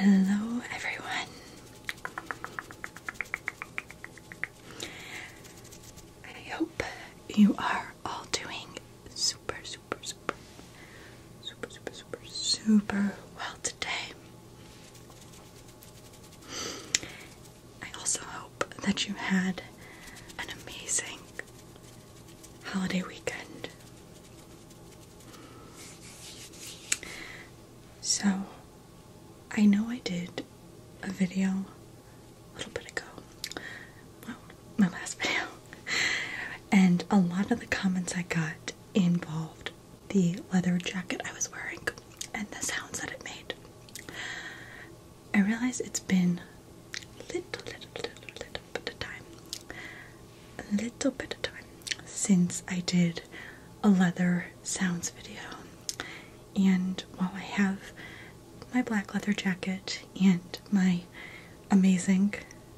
Hello everyone. I hope you are all doing super well today. I also hope that you had an amazing holiday weekend. So, I know I did a video a little bit ago, well, my last video, and a lot of the comments I got involved the leather jacket I was wearing and the sounds that it made. I realize it's been a little bit of time since I did a leather sounds video, and while I have my black leather jacket and my amazing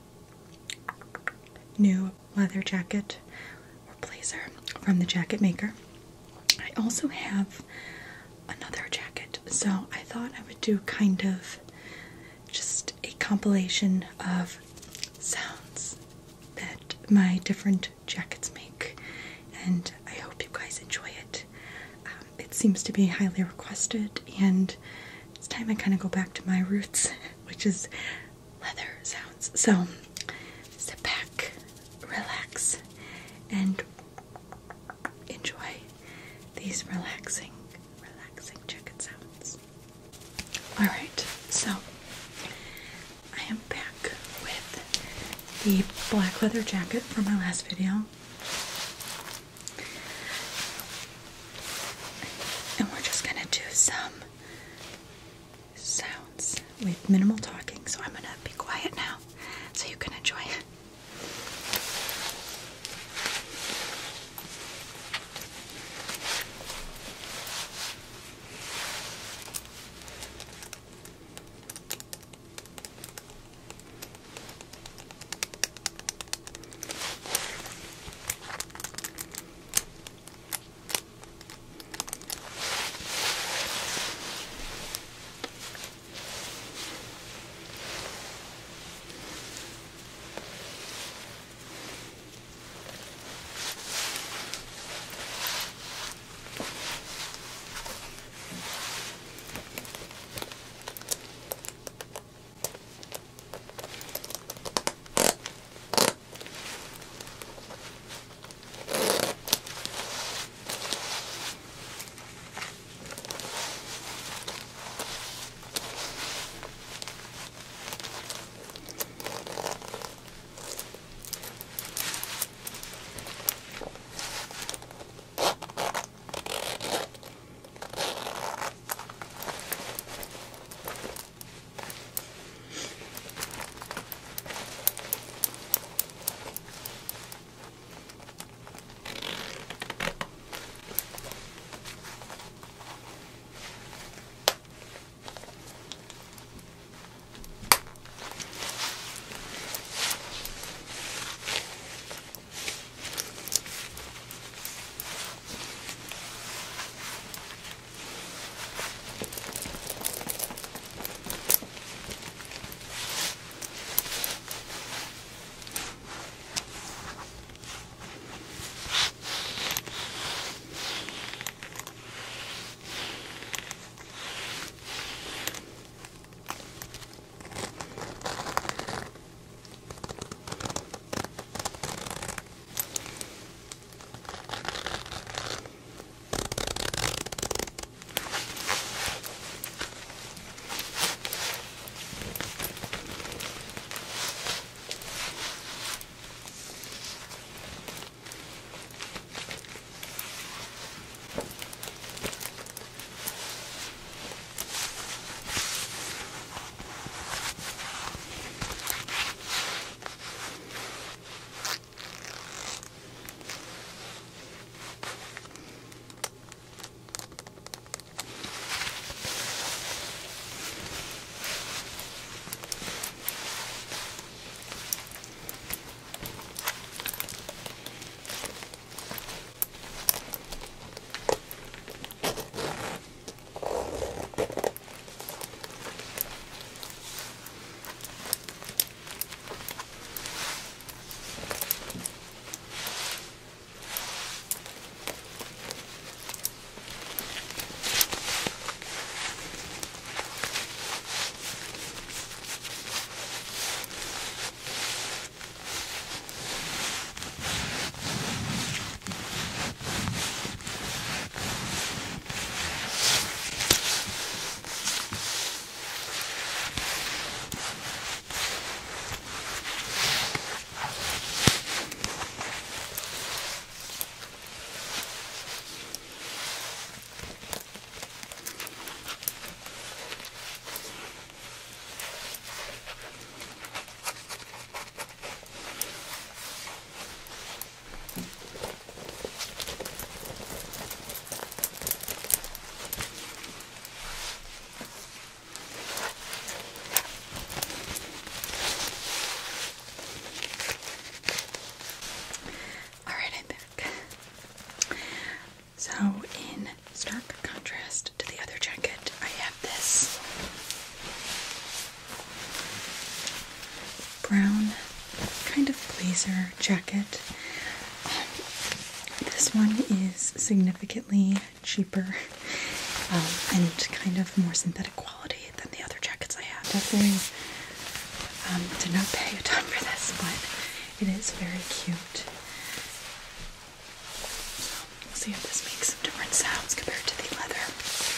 new leather jacket or blazer from the Jacket Maker, I also have another jacket, so I thought I would do kind of just a compilation of sounds that my different jackets make, and I hope you guys enjoy it. It seems to be highly requested, and it's time I kind of go back to my roots, which is leather sounds. So sit back, relax, and enjoy these relaxing jacket sounds. Alright, so I am back with the black leather jacket from my last video. And we're just gonna do some sounds with minimal talking, so I'm gonna be quiet now so you can enjoy it. stark contrast to the other jacket, I have this brown kind of blazer jacket. This one is significantly cheaper and kind of more synthetic quality than the other jackets I have. Definitely did not pay a ton for this, but it is very cute. So we'll see if this makes some different sounds compared to the leather.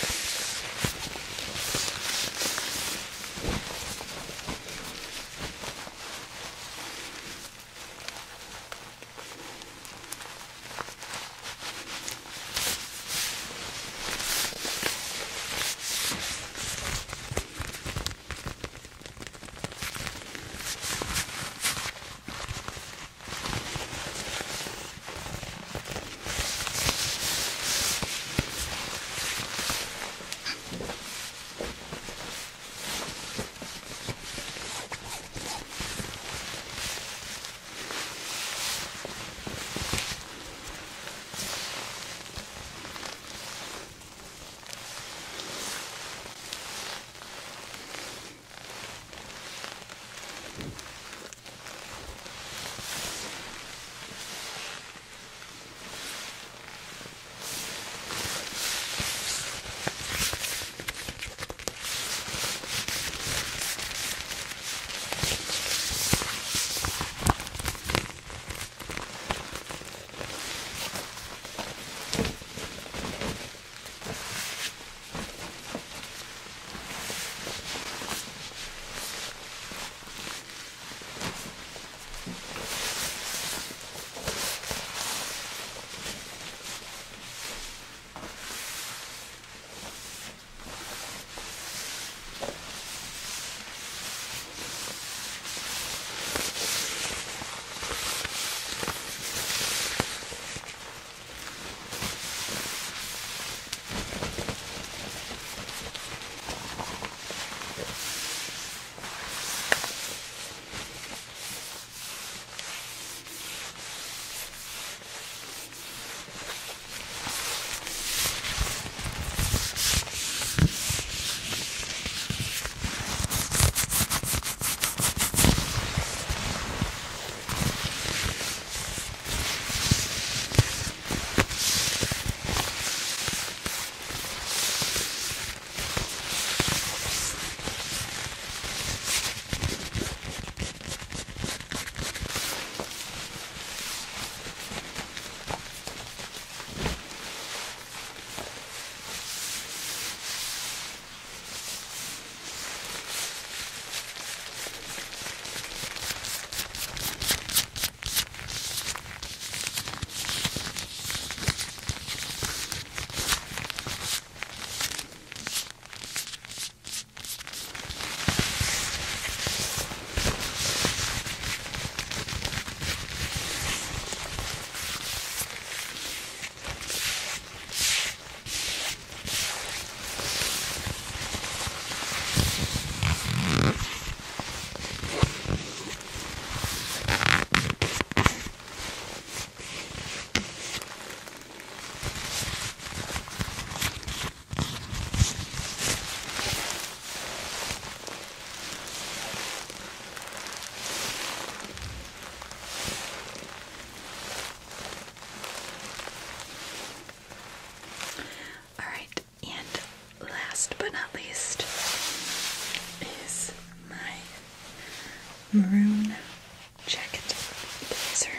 maroon jacket blazer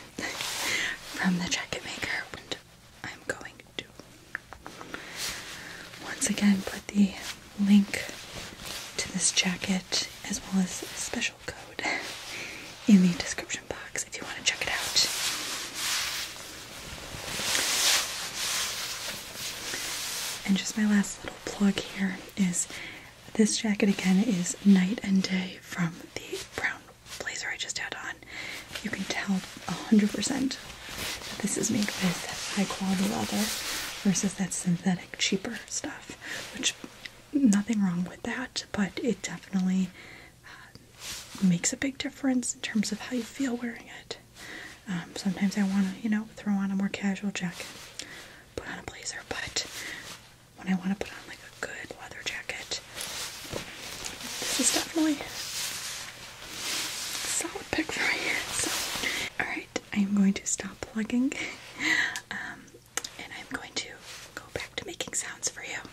from the Jacket Maker, and I'm going to once again put the link to this jacket as well as a special code in the description box if you want to check it out. And just my last little plug here is this jacket again is night and day from the brown blazer I just had on. You can tell 100% that this is made with high quality leather versus that synthetic cheaper stuff, which nothing wrong with that, but it definitely makes a big difference in terms of how you feel wearing it. Sometimes I want to, throw on a more casual jacket, put on a blazer, but when I want to put on like a good leather jacket. This is definitely a solid pick for me. So, alright, I am going to stop plugging and I'm going to go back to making sounds for you.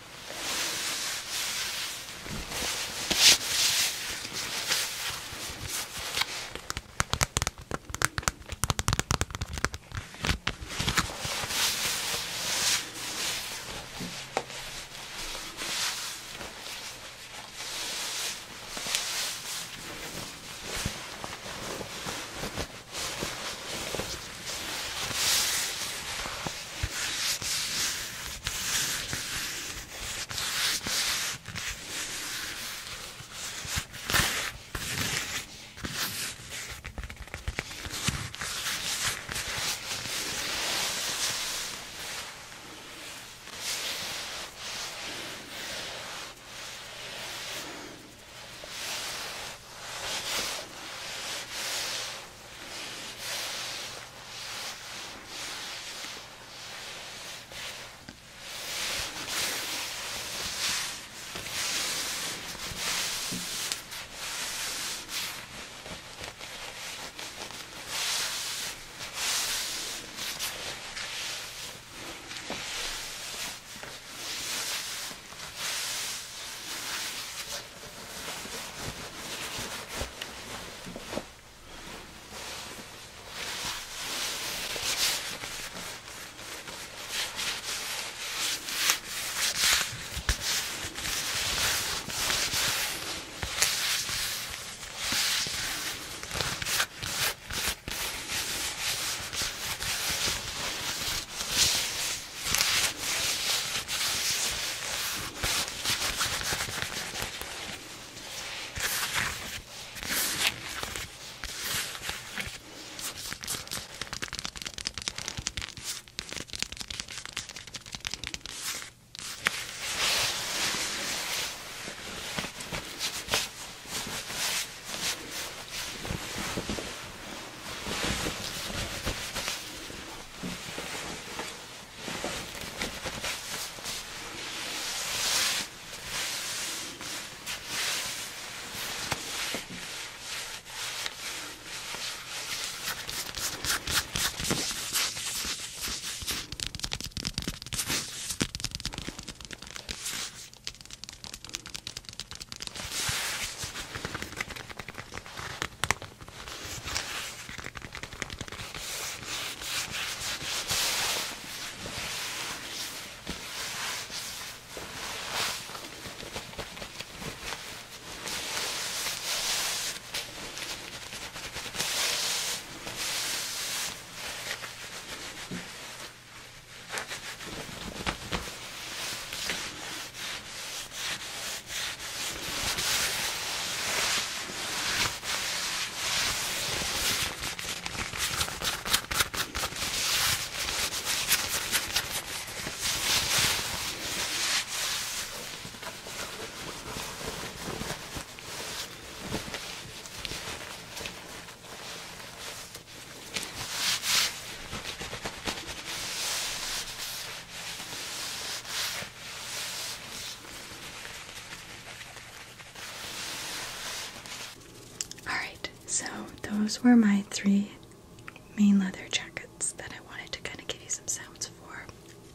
So those were my 3 main leather jackets that I wanted to kind of give you some sounds for.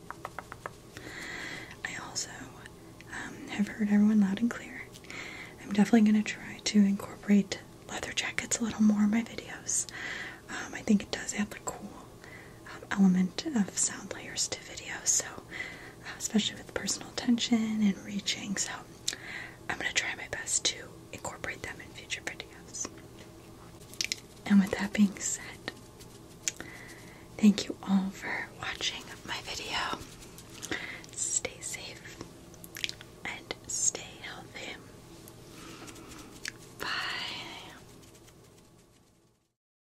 I also have heard everyone loud and clear. I'm definitely going to try to incorporate leather jackets a little more in my videos. I think it does add the cool element of sound layers to videos, so especially with personal attention and reaching, so I'm going to try my best to incorporate them in future videos. And with that being said, thank you all for watching my video. Stay safe and stay